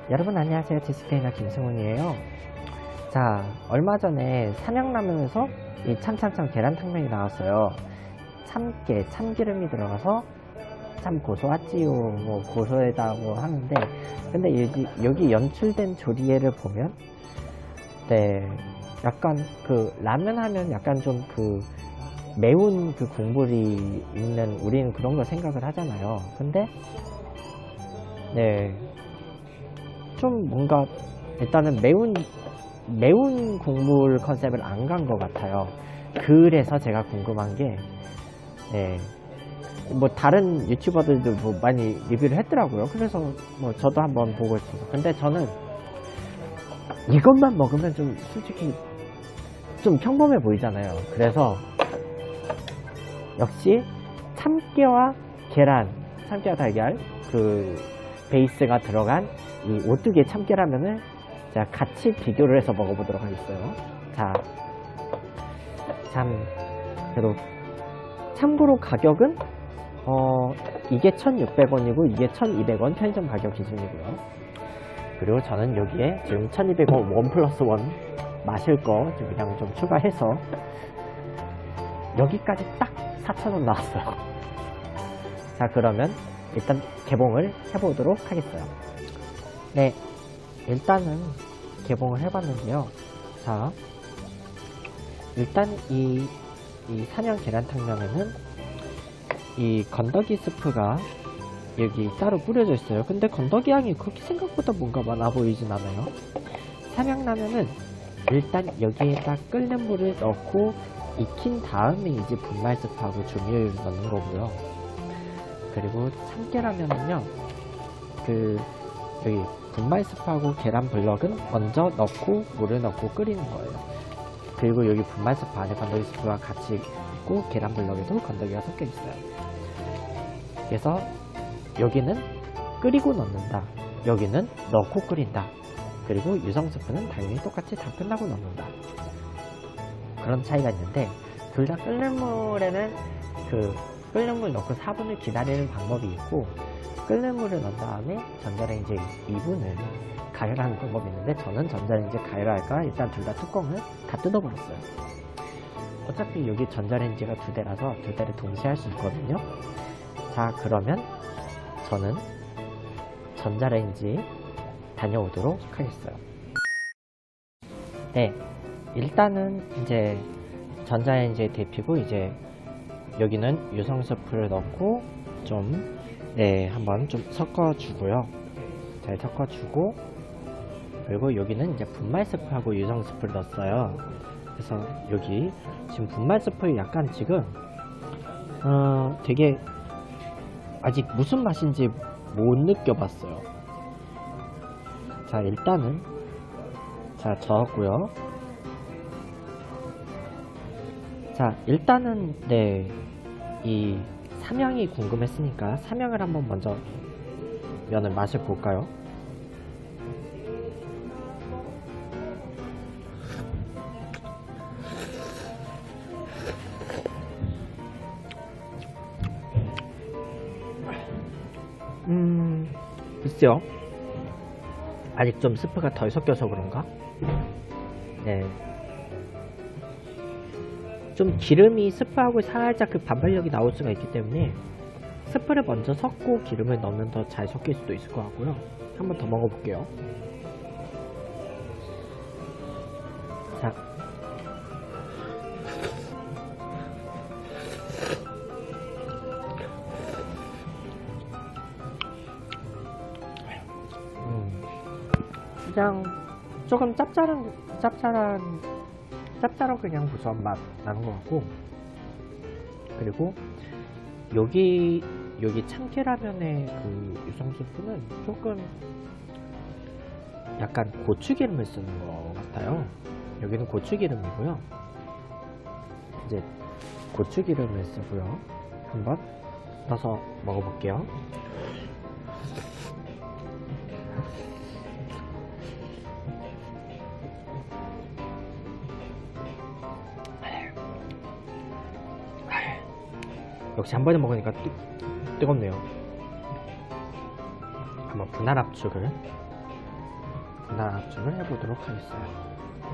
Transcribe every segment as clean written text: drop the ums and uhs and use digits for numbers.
여러분 안녕하세요. 디스테이너 김승훈이에요. 자, 얼마 전에 삼양라면에서 이 참참참 계란탕면이 나왔어요. 참깨, 참기름이 들어가서 참 고소하지요. 뭐 고소하다고 하는데, 근데 여기 연출된 조리개를 보면, 네, 약간 그 라면 하면 약간 좀 그 매운 그 국물이 있는, 우리는 그런 걸 생각을 하잖아요. 근데 네, 좀 뭔가 일단은 매운 국물 컨셉을 안 간 것 같아요. 그래서 제가 궁금한 게, 네, 뭐 다른 유튜버들도 뭐 많이 리뷰를 했더라고요. 그래서 뭐 저도 한번 보고 있어서. 근데 저는 이것만 먹으면 좀 솔직히 좀 평범해 보이잖아요. 그래서 역시 참깨와 계란, 참깨와 달걀 그 베이스가 들어간 이 오뚜기 참깨라면을 제가 같이 비교를 해서 먹어보도록 하겠어요. 자, 그래도 참고로 가격은 이게 1,600원이고 이게 1,200원 편의점 가격 기준이고요. 그리고 저는 여기에 지금 1,200원 1+1 마실 거 그냥 좀 추가해서 여기까지 딱 4,000원 나왔어요. 자, 그러면 일단 개봉을 해보도록 하겠어요. 네, 일단은 개봉을 해봤는데요. 자, 일단 이 삼양 계란탕면에는 이 건더기 스프가 여기 따로 뿌려져 있어요. 근데 건더기 향이 그렇게 생각보다 뭔가 많아 보이진 않아요. 삼양라면은 일단 여기에다 끓는 물을 넣고 익힌 다음에 이제 분말 스프하고 조미료를 넣는 거고요. 그리고 참깨라면은요, 여기 분말 스프하고 계란 블럭은 먼저 넣고 물을 넣고 끓이는 거예요. 그리고 여기 분말 스프 안에 건더기 스프가 같이 있고 계란 블럭에도 건더기가 섞여 있어요. 그래서 여기는 끓이고 넣는다, 여기는 넣고 끓인다. 그리고 유성 스프는 당연히 똑같이 다 끝나고 넣는다. 그런 차이가 있는데, 둘 다 끓는 물에는 끓는 물 넣고 4분을 기다리는 방법이 있고, 끓는 물을 넣은 다음에 전자레인지 2분을 가열하는 방법이 있는데, 저는 전자레인지 가열할까 일단 둘 다 뚜껑을 다 뜯어버렸어요. 어차피 여기 전자레인지가 2대라서 2대를 동시에 할 수 있거든요. 자, 그러면 저는 전자레인지 다녀오도록 하겠어요. 네, 일단은 이제 전자레인지에 데피고, 이제 여기는 유성 스프를 넣고 좀 한번 좀 섞어주고요. 잘 섞어주고, 그리고 여기는 이제 분말 스프하고 유성 스프를 넣었어요. 그래서 여기 지금 분말 스프 약간 지금 되게 아직 무슨 맛인지 못 느껴봤어요. 자, 일단은 저었고요. 자, 일단은 이 삼양이 궁금했으니까 삼양을 한번 먼저 면을 맛을 볼까요? 글쎄요, 아직 좀 스프가 덜 섞여서 그런가? 네, 좀 기름이 스프하고 살짝 그 반발력이 나올 수가 있기 때문에 스프를 먼저 섞고 기름을 넣으면 더 잘 섞일 수도 있을 것 같고요. 한번 더 먹어볼게요. 자, 그냥 조금 짭짤한 그냥 고소한 맛 나는 것 같고, 그리고 여기 참깨라면의 그 유성 스프는 조금 약간 고추기름을 쓰는 것 같아요. 여기는 고추기름이고요. 이제 고추기름을 쓰고요. 한번 넣어서 먹어볼게요. 역시 한 번에 먹으니까 뜨겁네요. 한번 분할 압축을 분할 압축을 해보도록 하겠어요.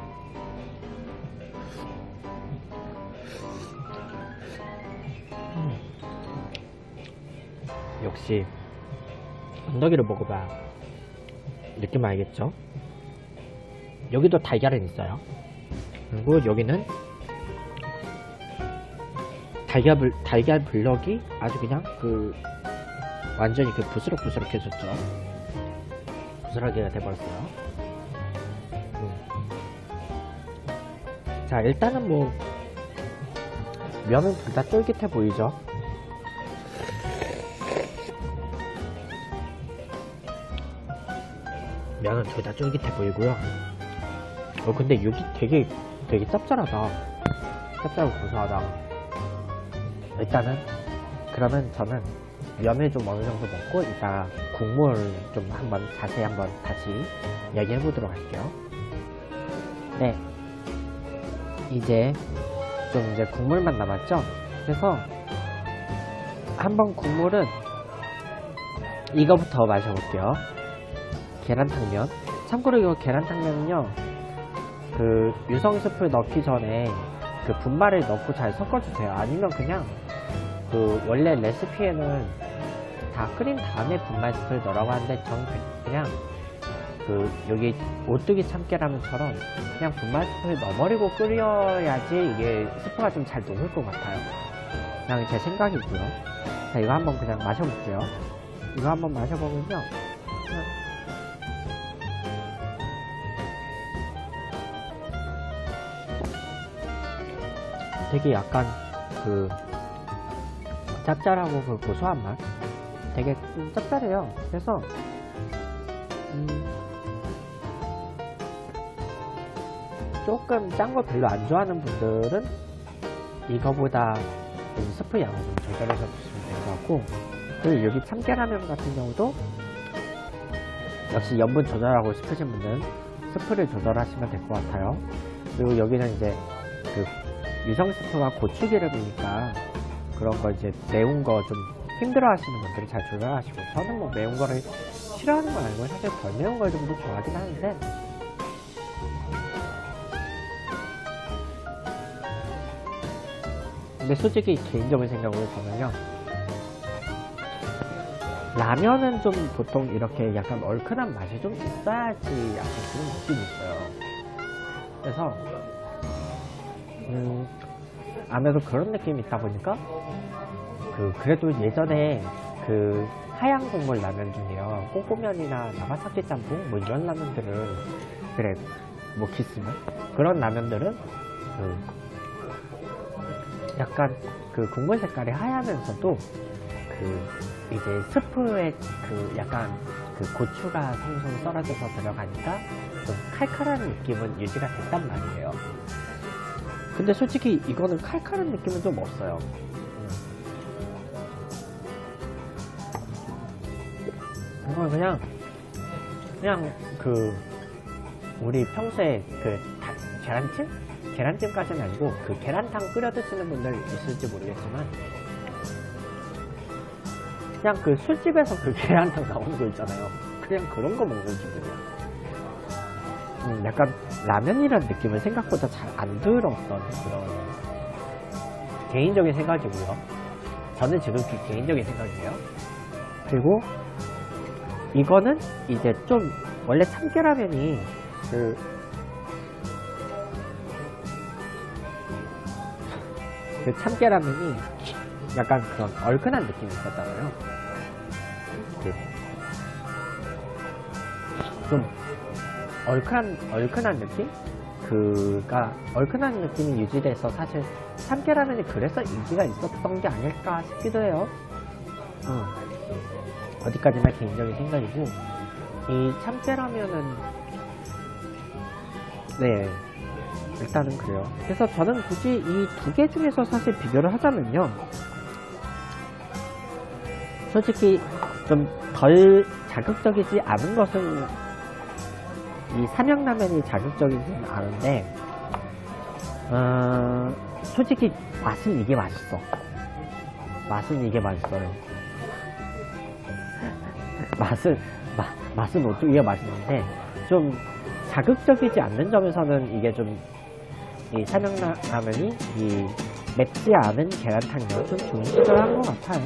역시 건더기를 먹어봐 느낌 알겠죠? 여기도 달걀은 있어요. 그리고 여기는 달걀 블럭이 아주 그냥 완전히 부스럭부스럭해졌죠. 부스러기가 돼버렸어요. 자, 일단은 뭐 면은 둘 다 쫄깃해 보이죠? 면은 둘 다 쫄깃해 보이고요. 근데 여기 되게 짭짤하다. 짭짤하고 고소하다. 일단은 그러면 저는 면을 좀 어느 정도 먹고 이따 국물 좀 자세히 한번 다시 이야기해 보도록 할게요. 네, 이제 국물만 남았죠? 그래서 한번 국물은 이거부터 마셔볼게요. 계란탕면. 참고로 이거 계란탕면은요, 유성 스프 넣기 전에 분말을 넣고 잘 섞어주세요. 아니면 그냥 원래 레시피에는 다 끓인 다음에 분말 스프를 넣으라고 하는데 전 그냥 여기 오뚜기 참깨라면처럼 그냥 분말 스프를 넣어버리고 끓여야지 이게 스프가 좀 잘 녹을 것 같아요. 그냥 제 생각이고요. 자, 이거 한번 그냥 마셔볼게요. 이거 한번 마셔보면요, 되게 약간 짭짤하고 고소한 맛, 되게 좀 짭짤해요. 그래서 조금 짠 거 별로 안 좋아하는 분들은 이거보다 스프 양을 좀 조절해서 드시면 될 것 같고, 그리고 여기 참깨라면 같은 경우도 역시 염분 조절하고 싶으신 분은 스프를 조절하시면 될 것 같아요. 그리고 여기는 이제 유성 스프가 고추기름이니까 그런 거 이제 매운 거 좀 힘들어 하시는 분들은 잘 조절하시고, 저는 뭐 매운 거를 싫어하는 건 아니고 사실 덜 매운 걸 좀 더 좋아하긴 하는데, 근데 솔직히 개인적인 생각으로 보면요, 라면은 좀 보통 이렇게 약간 얼큰한 맛이 좀 있어야지 약간 그런 느낌이 있어요. 그래서 아무래도 그런 느낌이 있다 보니까 그래도 예전에 하얀 국물 라면 중에요, 꼬꼬면이나 나가사키 짬뽕 뭐 이런 라면들은, 그래 뭐 기스면 그런 라면들은 약간 국물 색깔이 하얗면서도 이제 스프에 약간 고추가 송송 썰어져서 들어가니까 좀 칼칼한 느낌은 유지가 됐단 말이에요. 근데 솔직히 이거는 칼칼한 느낌은 좀 없어요. 이건 그냥 우리 평소에 계란찜? 계란찜까지는 아니고 계란탕 끓여 드시는 분들 있을지 모르겠지만, 그냥 술집에서 계란탕 나오는 거 있잖아요. 그냥 그런 거 먹는 기분이야. 약간 라면이라는 느낌은 생각보다 잘 안 들었던 그런 개인적인 생각이고요. 저는 지금 개인적인 생각이에요. 그리고 이거는 이제 좀 원래 참깨라면이 참깨라면이 약간 그런 얼큰한 느낌이 있었잖아요. 좀 얼큰한 느낌? 얼큰한 느낌이 유지돼서 사실 참깨라면이 그래서 인기가 있었던 게 아닐까 싶기도 해요. 어디까지나 개인적인 생각이고, 이 참깨라면은 네, 일단은 그래요. 그래서 저는 굳이 이 두 개 중에서 사실 비교를 하자면요, 솔직히 좀 덜 자극적이지 않은 것은 이 삼양라면이 자극적이진 않은데, 솔직히 맛은 이게 맛있어. 맛은 이게 맛있어요. 맛은 오뚜기가 맛있는데, 좀 자극적이지 않는 점에서는 이게 좀 이 삼양라면이 이 맵지 않은 계란탕면 좀 좋은 시도를 한 것 같아요.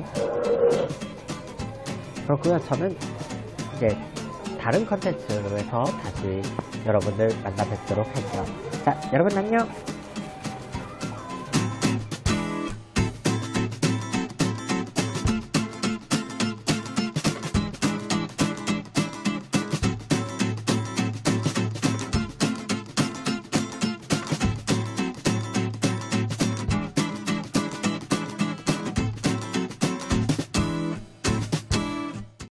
그렇고요. 저는 이제 다른 컨텐츠로 해서 다시 여러분들 만나 뵙도록 할게요. 자, 여러분 안녕!